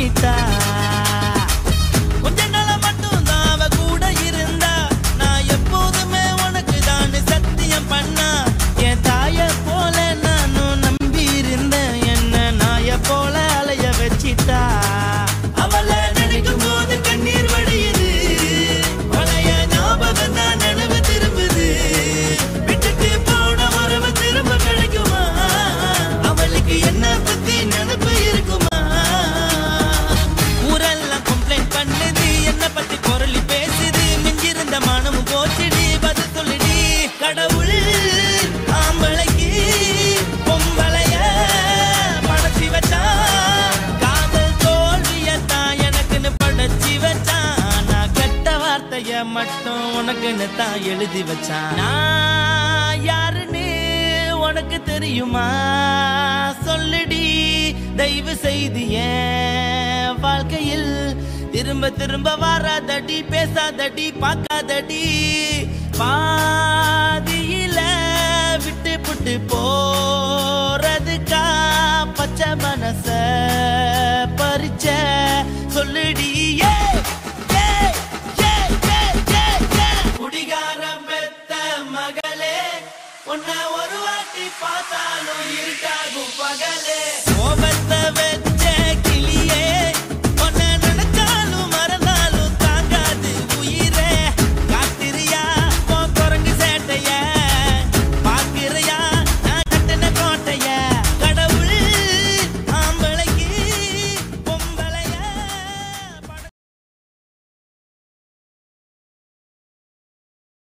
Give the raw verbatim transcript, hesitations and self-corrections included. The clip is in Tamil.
பண்ணிட்டா கொஞ்ச நாள மட்டும் தான் அவ கூட இருந்தா நான் எப்போதுமே உனக்கு தான் சத்தியம் பண்ணா என் தாய போல நானும் நம்பி இருந்தேன் என்ன நாய போல அலைய வச்சிட்டா அவளை நினைக்கும் போது கண்ணீர் வடியுது பழைய ஞாபகம் தான் நினைவு திரும்புது விட்டுட்டு போன உறவு திரும்ப கிடைக்குமா அவளுக்கு என்ன பத்தி நினைப்பு இருக்குமா ஊரெல்லாம் கம்ப்ளைண்ட் பண்ணுது என்ன பத்தி குரலி பேசுது மிஞ்சிருந்த மானமும் போச்சுடி பதில் சொல்லுடி கடவுள் ஆம்பளைக்கு பொம்பளைய படைச்சி வச்சான் காதல் தோல்வியத்தான் எனக்குன்னு படைச்சி வச்சான் நான் கெட்ட வார்த்தைய மட்டும் உனக்குன்னு தான் எழுதி வச்சான் நான் யாருன்னு உனக்கு தெரியுமா சொல்லுடி தயவு செய்து என் வாழ்க்கையில் திரும்ப திரும்ப வராதடி பேசாதடி பார்க்காதடி பாதியில விட்டு புட்டு போறதுக்கா பச்சை மனச பறிச்ச சொல்லுடி குடிகாரம் பெத்த மகளே உன்னை ஒரு வாட்டி பார்த்தாலும் இருக்காகும் பகலே கோபத்தை